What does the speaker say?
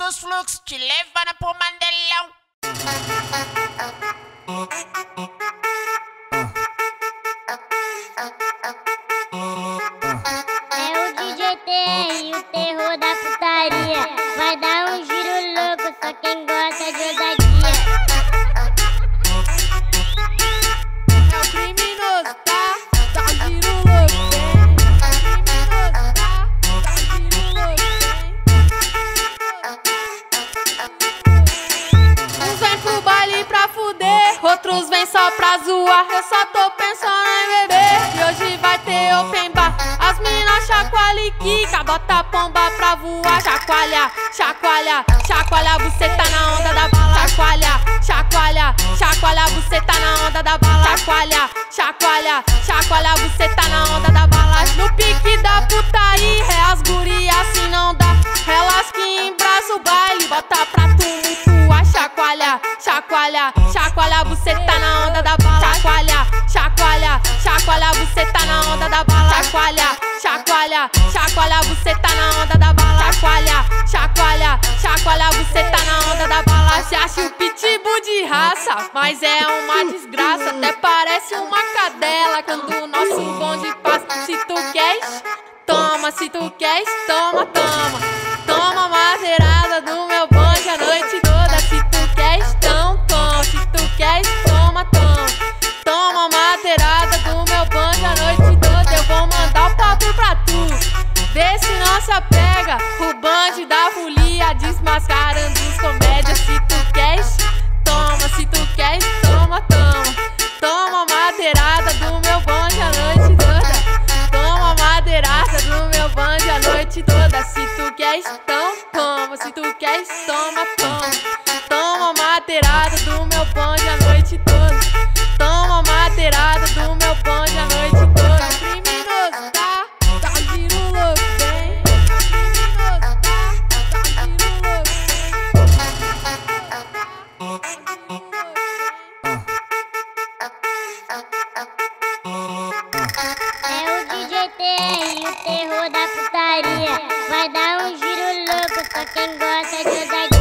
dos fluxos, te levando pro Mandelão. É o DJ TR, o terror da putaria. Vai dar um giro louco, só quem gosta de ousadia. É o criminoso, tá? Dá giro louco, vem. Criminoso, tá? Dá giro louco, vem. Uns vem pro baile pra fuder, outros vem só pra zoar. Eu só tô pensando em beber e hoje vai ter open bar. As minas chacoalha e quica, bota a pomba pra voar. Chacoalha, chacoalha, chacoalha, você tá na onda da bala. Chacoalha, chacoalha, chacoalha, você tá na onda da bala. Chacoalha, chacoalha, chacoalha, você tá na onda da bala. No pique da putaria, é as gurias assim não dá. Elas que embraça o baile, bota pra tumultuar. Chacoalha, chacoalha, chacoalha, você tá na onda da bala. Chacoalha, chacoalha, chacoalha, você tá na onda da bala. Chacoalha, chacoalha, chacoalha, você tá na onda da bala. Chacoalha, chacoalha, chacoalha, você tá na onda da bala. Se acha o pitbull de raça, mas é uma desgraça. Até parece uma cadela quando o nosso bonde passa. Se tu queres, toma, se tu queres, toma, toma. Toma madeirada do meu bonde a noite toda. Se tu queres, então toma. Se tu queres, toma, toma. Toma madeirada do meu bonde a noite toda. Eu vou mandar o papo pra tu. Vê se não se apega. O bonde da folia desmascarando os comédias. Se tu queres, toma. Se tu queres, toma, toma. Toma madeirada do meu bonde a noite toda. Toma madeirada do meu bonde a noite toda. Se tu queres, então toma. Se tu queres, toma, toma. Toma madeirada do meu bonde a noite toda. Toma madeirada do meu bonde a noite toda. Criminoso, tá? Dá giro louco, vem. Criminoso, tá? Dá giro louco, É o DJ TR, o terror da putaria. Vai dar um giro louco, só quem gosta de ousadia.